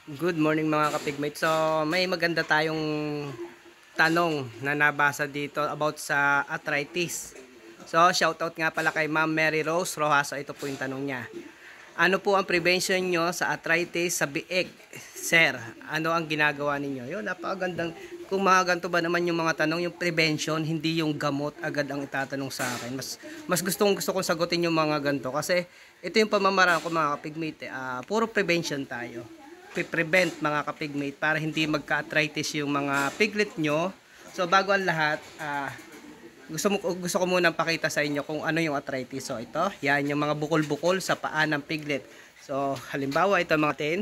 Good morning mga kapigmate. So may maganda tayong tanong na nabasa dito about sa arthritis. So shoutout nga pala kay Ma'am Mary Rose Rojas. Ito po yung tanong niya. Ano po ang prevention nyo sa arthritis sa biig? Sir, ano ang ginagawa ninyo? Yun, napakagandang. Kung mga ganito ba naman yung mga tanong, yung prevention, hindi yung gamot agad ang itatanong sa akin. Mas gusto kong sagutin yung mga ganito kasi ito yung pamamaraan ko mga kapigmate. Puro prevention tayo. Prevent mga kapigmate para hindi magka-arthritis yung mga piglet nyo. So bago ang lahat, gusto ko munang pakita sa inyo kung ano yung arthritis. So ito, yan yung mga bukol-bukol sa paa ng piglet. So halimbawa ito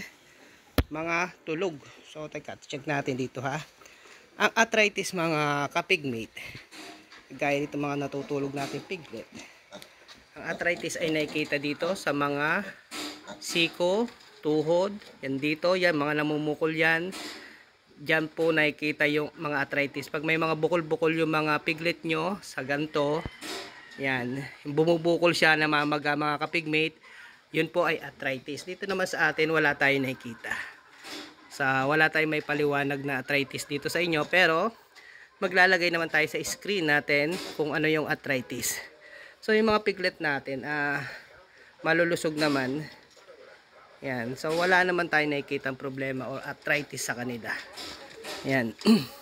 mga tulog. So teka, check natin dito ha. Ang arthritis mga kapigmate, gaya dito mga natutulog natin piglet. Ang arthritis ay nakikita dito sa mga siko, tuhod, yan dito, yan mga namumukol yan. Diyan po nakikita yung mga arthritis. Pag may mga bukol-bukol yung mga piglet nyo sa ganto, yan, bumubukol siya na mamaga mga kapigmate, yun po ay arthritis. Dito naman sa atin wala tayong nakikita. Wala tayong may paliwanag na arthritis dito sa inyo, pero maglalagay naman tayo sa screen natin kung ano yung arthritis. So yung mga piglet natin, malulusog naman. Yan. So wala naman tayong nakikitang problema o arthritis sa kanila. Yan.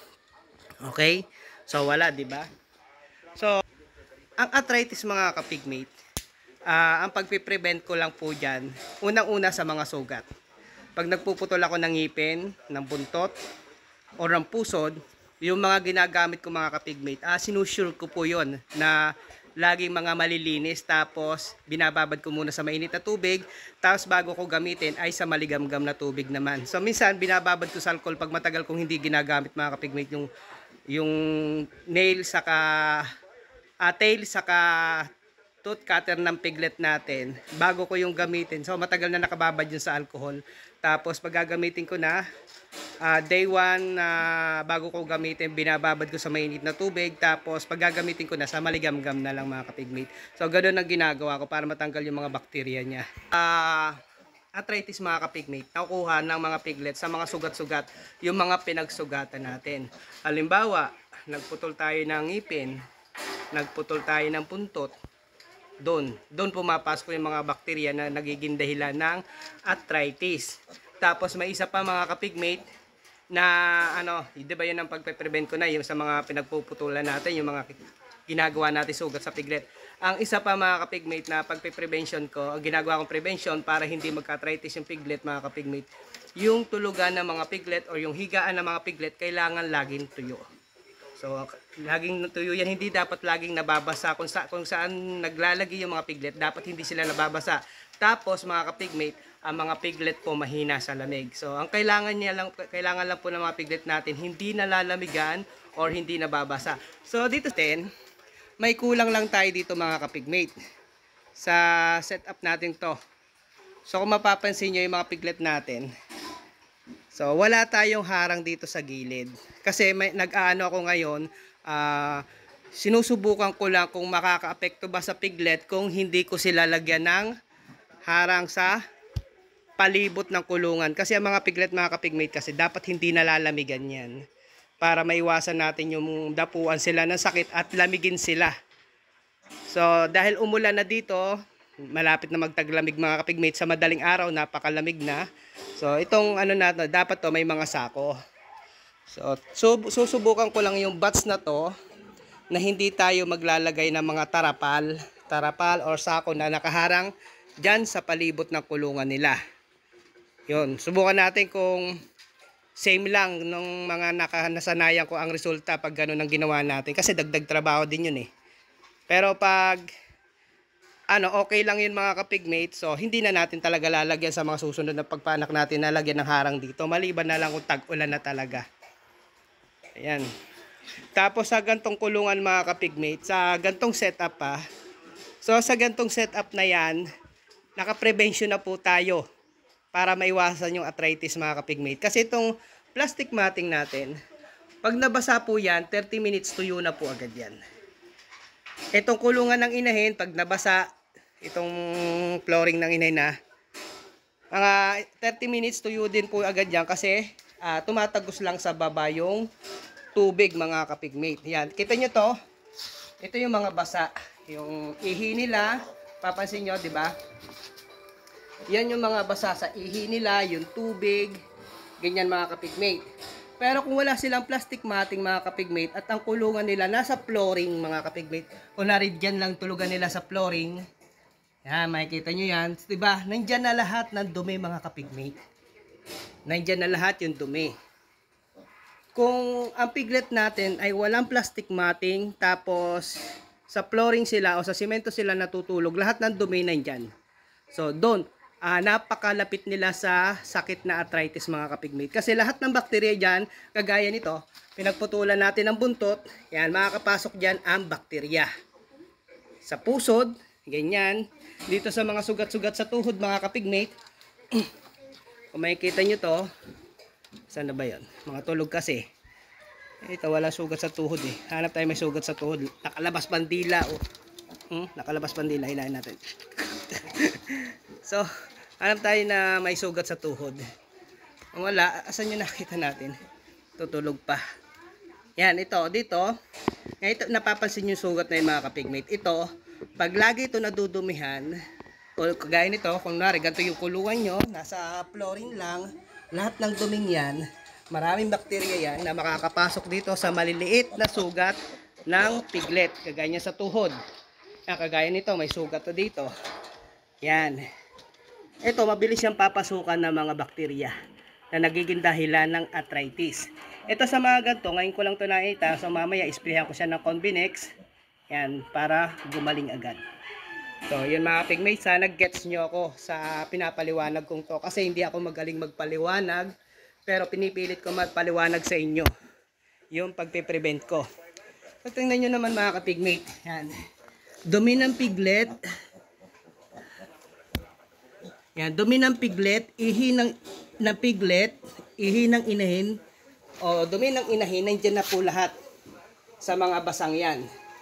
Okay? So wala, 'di ba? So ang arthritis mga kapigmate, ang pagpi-prevent ko lang po diyan, unang-una sa mga sugat. Pag nagpuputol ako ng ngipin, ng buntot o ng pusod, yung mga ginagamit ko mga kapigmate, sinusure ko po 'yon na laging mga malilinis, tapos binababad ko muna sa mainit na tubig, tapos bago ko gamitin ay sa maligamgam na tubig naman. So minsan binababad ko sa alcohol pag matagal kong hindi ginagamit mga kapigmate yung nail saka tail saka tooth cutter ng piglet natin bago ko yung gamitin. So matagal na nakababad yun sa alcohol. Tapos pag gagamitin ko na day 1 bago ko gamitin, binababad ko sa mainit na tubig, tapos pag gagamitin ko na sa maligamgam na lang mga kapigmate. So ganoon ang ginagawa ko para matanggal yung mga bakterya niya. Arthritis mga kapigmate, nakukuha ng mga piglet sa mga sugat-sugat, yung mga pinagsugatan natin. Halimbawa, nagputol tayo ng ngipin, nagputol tayo ng puntot, doon pumapasok yung mga bakterya na nagiging dahilan ng arthritis. Tapos may isa pa mga kapigmate na di ba yun ang pagpe-prevent ko na yung sa mga pinagpuputulan natin, yung mga ginagawa natin sugat sa piglet. Ang isa pa mga kapigmate na pagpe-prevention ko, ang ginagawa kong prevention para hindi magka-arthritis yung piglet mga kapigmate, yung tulugan ng mga piglet o yung higaan ng mga piglet kailangan laging tuyo. So, laging tuyo yan, hindi dapat laging nababasa. Kung saan naglalagay yung mga piglet, dapat hindi sila nababasa. Tapos, mga kapigmate, ang mga piglet po mahina sa lamig. So, ang kailangan lang po ng mga piglet natin, hindi nalalamigan or hindi nababasa. So, dito may kulang lang tayo dito mga kapigmate sa setup natin to. So, kung mapapansin nyo yung mga piglet natin, so, wala tayong harang dito sa gilid. Kasi nag-aano ako ngayon, sinusubukan ko lang kung makaka-apekto ba sa piglet kung hindi ko sila lagyan ng harang sa palibot ng kulungan. Kasi ang mga piglet mga kapigmate kasi dapat hindi nalalamigan yan. Para maiwasan natin yung dapuan sila ng sakit at lamigin sila. So, dahil umulan na dito, malapit na magtaglamig mga kapigmate, sa madaling araw, napakalamig na. So, itong dapat to may mga sako. So, susubukan ko lang yung bats na to na hindi tayo maglalagay ng mga tarapal or sako na nakaharang dyan sa palibot ng kulungan nila. Yun, subukan natin kung same lang nung mga nasanayan ko ang resulta pag ganun ang ginawa natin. Kasi dagdag trabaho din yun eh. Pero pag okay lang yun mga kapigmate, so hindi na natin talaga lalagyan sa mga susunod na pagpanak natin, lalagyan ng harang dito, maliban na lang kung tag-ulan na talaga. Ayan. Tapos sa gantong kulungan mga kapigmate, sa gantong setup so sa gantong setup na yan, naka-prevention na po tayo para maiwasan yung arthritis mga kapigmate. Kasi itong plastic matting natin, pag nabasa po yan, 30 minutes tuyo na po agad yan. Itong kulungan ng inahin, pag nabasa, itong flooring ng inay na, Mga 30 minutes tuyo din po agad yan kasi tumatagos lang sa baba yung tubig mga kapigmate. Yan, kita nyo to. Ito yung mga basa. Yung ihi nila, papansin nyo, di ba? Yan yung mga basa sa ihi nila, yung tubig, ganyan mga kapigmate. Pero kung wala silang plastic matting mga kapigmate at ang kulungan nila nasa flooring mga kapigmate, kunwari dyan lang tulugan nila sa flooring, yan, makikita nyo yan, diba? Nandyan na lahat ng dumi mga kapigmate. Nandyan na lahat yung dumi. Kung ang piglet natin ay walang plastic matting, tapos sa flooring sila o sa simento sila natutulog, lahat ng dumi nandyan. So, napakalapit nila sa sakit na arthritis mga kapigmate. Kasi lahat ng bakterya dyan, kagaya nito, pinagputulan natin ng buntot, yan, makakapasok dyan ang bakterya. Sa pusod, ganyan. Dito sa mga sugat-sugat sa tuhod mga kapigmate, kung makikita nyo to, saan na ba yun? Mga tulog kasi. Ito, wala sugat sa tuhod eh. Hanap tayo may sugat sa tuhod. Nakalabas bandila. Nakalabas bandila. Hilahin natin. So, hanap tayo na may sugat sa tuhod. Kung wala, asan yung nakita natin? Tutulog pa. Yan, ito, dito. Ito, napapansin yung sugat na yung mga kapigmate. Ito, pag lagi ito nadudumihan, o kagaya nito, kung nari, ganito yung kulungan nyo, nasa flooring lang, lahat ng duming yan, maraming bakterya yan na makakapasok dito sa maliliit na sugat ng piglet. Kagaya niya sa tuhod. Kagaya nito, may sugat to dito. Yan. Ito, mabilis siyang papasukan ng mga bakterya na nagiging dahilan ng arthritis. Ito sa mga ganito, ngayon ko lang ito nakita. So mamaya, isprayan ko siya ng Convinex. Yan, para gumaling agad. So, yun mga pigmates, sana gets nyo ako sa pinapaliwanag kong to. Kasi hindi ako magaling magpaliwanag. Pero pinipilit ko magpaliwanag sa inyo. Yung pagpe-prevent ko. So, tingnan nyo naman mga kapigmate. Yan. Dumi ng piglet. Yan, dumi ng piglet, ihi ng piglet, ihi ng inahin, o dumi ng inahin, nandiyan na po lahat sa mga basang yan.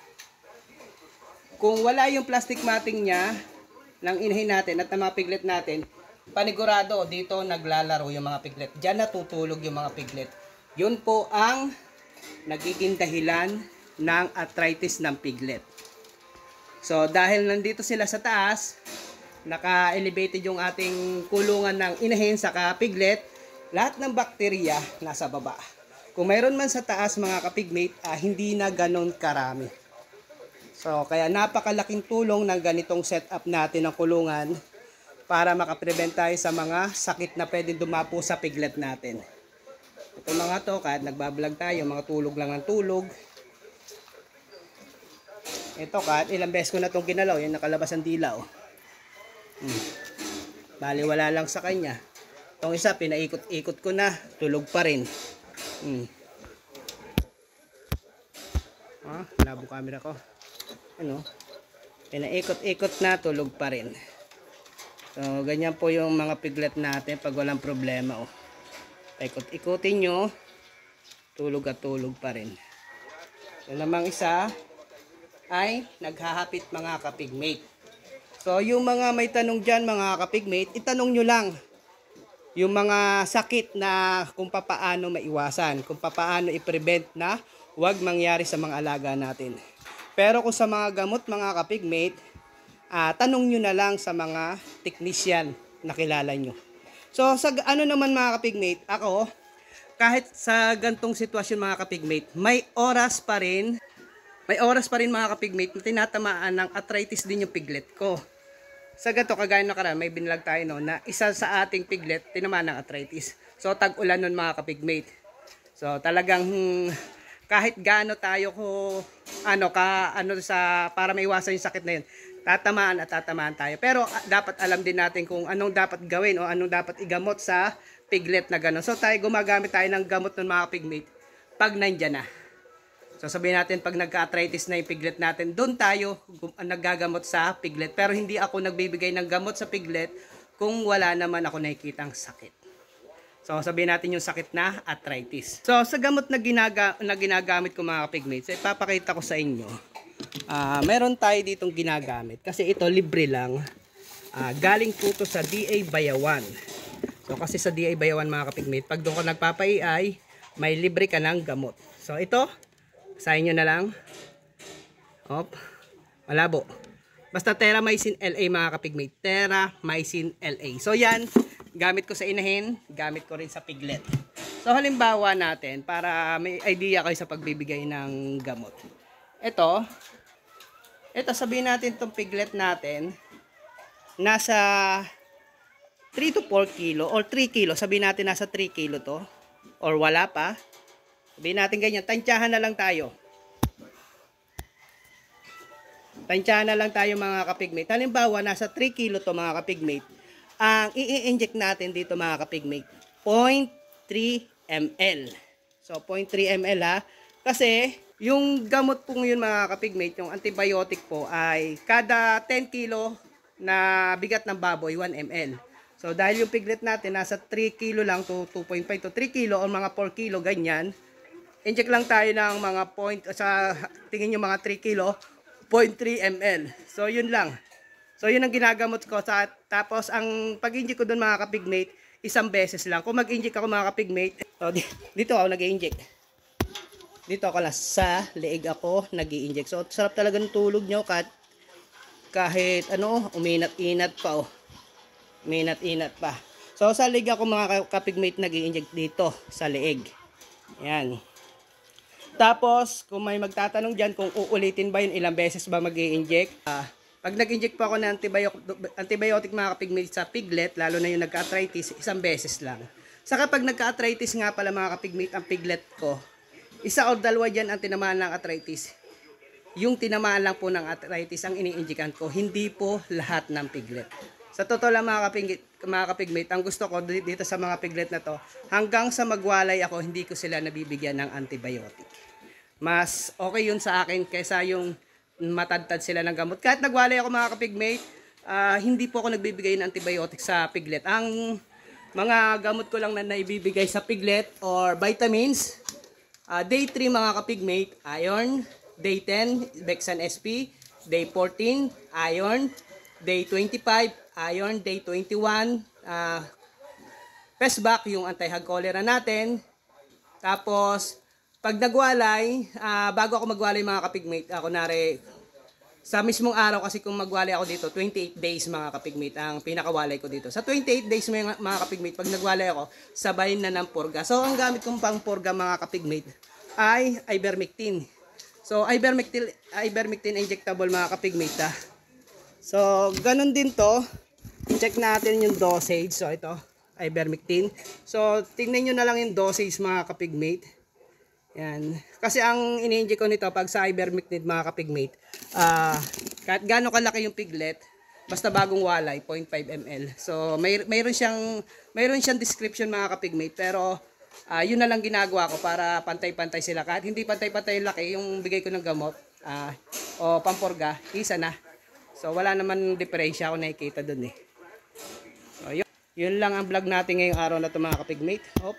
Kung wala yung plastic matting niya, ng inahin natin at ng mga piglet natin, panigurado, dito naglalaro yung mga piglet. Diyan natutulog yung mga piglet. Yun po ang nagiging dahilan ng arthritis ng piglet. So, dahil nandito sila sa taas, naka-elevated yung ating kulungan ng inahin saka piglet, lahat ng bakterya nasa baba. Kung mayroon man sa taas mga kapigmate, hindi na ganon karami. So, kaya napakalaking tulong ng ganitong setup natin ng kulungan para makaprevent tayo sa mga sakit na pwedeng dumapo sa piglet natin. Ito mga to, kahit nagbablog tayo, mga tulog lang ang tulog. Ito, kahit ilang beses ko na itong ginalaw, yung nakalabas ang dilaw. Bali wala lang sa kanya. Itong isa pinaikot-ikot ko na, tulog pa rin. Labo camera ko. Ano? Pinaikot-ikot na, tulog pa rin. So ganyan po yung mga piglet natin pag walang problema. Ikot-ikutin nyo, tulog at tulog pa rin. Yung namang isa ay naghahapit mga kapigmate. So, yung mga may tanong dyan, mga kapigmate, itanong nyo lang yung mga sakit na kung papaano maiwasan, kung papaano i-prevent na huwag mangyari sa mga alaga natin. Pero kung sa mga gamot, mga kapigmate, tanong nyo na lang sa mga technician na kilala nyo. So, sa ano naman mga kapigmate, ako, kahit sa gantong sitwasyon mga kapigmate, may oras pa rin mga kapigmate na tinatamaan ng arthritis din yung piglet ko. Sa gato, kagaya na karaan, may binlag tayo no, na isa sa ating piglet, tinamaan ng arthritis. So, tag-ulan nun mga kapigmate. So, talagang kahit gaano tayo para maiwasan yung sakit na yun, tatamaan tayo. Pero dapat alam din natin kung anong dapat gawin o anong dapat igamot sa piglet na gano'n. So, gumagamit tayo ng gamot ng mga pigmate pag nandyan na. So sabihin natin pag nagka-arthritis na yung piglet natin, doon tayo naggagamot sa piglet. Pero hindi ako nagbibigay ng gamot sa piglet kung wala naman ako nakikitang sakit. So sabihin natin yung sakit na arthritis. So sa gamot na ginagamit ko mga pigmates, ipapakita ko sa inyo. Meron tayo ditong ginagamit kasi ito libre lang. Galing po to sa DA Bayawan. So kasi sa DA Bayawan mga kapigmate, pag doon ka nagpapa-AI, may libre ka ng gamot. So ito, sayin nyo na lang. Op, malabo. Basta Terramycin LA mga kapigmate. Terramycin LA. So yan, gamit ko sa inahin, gamit ko rin sa piglet. So halimbawa natin, para may idea kayo sa pagbibigay ng gamot. Ito sabihin natin itong piglet natin, nasa 3 to 4 kilo or 3 kilo. Sabihin natin nasa 3 kilo to. Or wala pa. Sabihin natin ganyan, tansyahan na lang tayo. Tansyahan na lang tayo mga kapigmate. Halimbawa, nasa 3 kilo to mga kapigmate. Ang i-inject natin dito mga kapigmate, 0.3 ml. So, 0.3 ml ha. Kasi, yung gamot po ngayon mga kapigmate, yung antibiotic po ay kada 10 kilo na bigat ng baboy, 1 ml. So, dahil yung piglet natin nasa 3 kilo lang to 2.5 to 3 kilo o mga 4 kilo, ganyan. Inject lang tayo ng mga sa tingin nyo mga 3 kilo, 0.3 ml. So, yun lang. So, yun ang ginagamot ko. Tapos, ang pag-inject ko doon mga kapigmate, isang beses lang. Kung mag-inject ako mga kapigmate, so, dito ako nag-inject. Dito ako lang sa leeg ako nag-i-inject. So, sarap talaga ng tulog nyo kahit ano, uminat-inat pa oh. Uminat-inat pa. So, sa leeg ako mga kapigmate nag-i-inject dito sa leeg. Yan. Tapos, kung may magtatanong dyan kung uulitin ba yun, ilang beses ba mag-i-inject. Pag nag-inject po ako ng antibiotic mga kapigmate sa piglet, lalo na yung nagka-arthritis, isang beses lang. Saka pag nagka-arthritis nga pala mga kapigmate ang piglet ko, isa o dalawa dyan ang tinamaan ng arthritis. Yung tinamaan lang po ng arthritis ang ini-injectan ko, hindi po lahat ng piglet. Sa totoo lang mga kapigmate, ang gusto ko dito sa mga piglet na to, hanggang sa magwalay ako, hindi ko sila nabibigyan ng antibiotic. Mas okay yun sa akin kaysa yung matadtad sila ng gamot. Kahit nagwalay ako mga kapigmate, hindi po ako nagbibigay ng antibiotic sa piglet. Ang mga gamot ko lang na naibibigay sa piglet or vitamins, day 3 mga kapigmate, iron. Day 10, Bexan SP. Day 14, iron. Day 25, iron. Day 21, Pesbac, yung anti-hog cholera natin. Tapos, pag nagwalay, bago ako magwalay mga kapigmate, ako nare, sa mismong araw kasi kung magwalay ako dito, 28 days mga kapigmate ang pinakawalay ko dito. Sa 28 days mga kapigmate, pag nagwalay ako, sabay na ng purga. So, ang gamit kong pang purga mga kapigmate ay ivermectin. So, ivermectin injectable mga kapigmate ha. So, ganun din to. Check natin yung dosage. So, ito, ivermectin. So, tingnan nyo na lang yung dosage mga kapigmate. Yan. Kasi ang ini-inject ko nito pag sa ivermectin mga kapigmate, kahit gaano kalaki yung piglet, basta bagong walay, 0.5 ml. So, mayroon siyang description mga kapigmate, pero yun na lang ginagawa ko para pantay-pantay sila. Kahit hindi pantay-pantay yung laki, yung bigay ko ng gamot o pampurga, isa na. So, wala naman diferensya ako nakikita dun eh. So, yun lang ang vlog natin ngayong araw na ito mga kapigmate. Hop.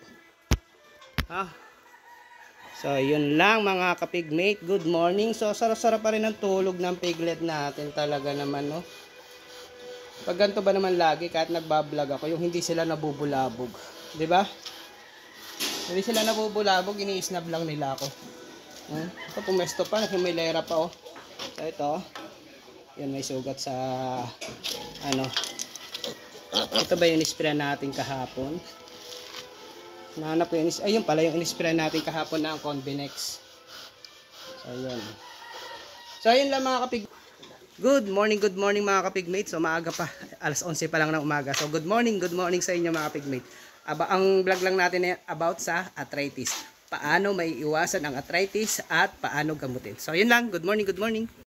So, yun lang mga kapigmate. Good morning. So, sarap-sarap pa rin ang tulog ng piglet natin talaga naman, no? Pag ganito ba naman lagi, kahit nagbablog ako, yung hindi sila nabubulabog. Diba? Hindi sila nabubulabog, ini-snap lang nila ako. Ito, pumesto pa, nakimilera pa, oh. So, ito. Yan, may sugat sa, ito ba yung ispray natin kahapon? Nahanap ko yung, ayun pala yung in-spray natin kahapon na ang Convinex. So, ayun. So, ayun lang mga kapig. Good morning mga kapigmate. So, maaga pa. Alas 11 pa lang ng umaga. So, good morning sa inyo mga kapigmate. Ang vlog lang natin ay about sa arthritis. Paano may iwasan ang arthritis at paano gamutin. So, yun lang. Good morning.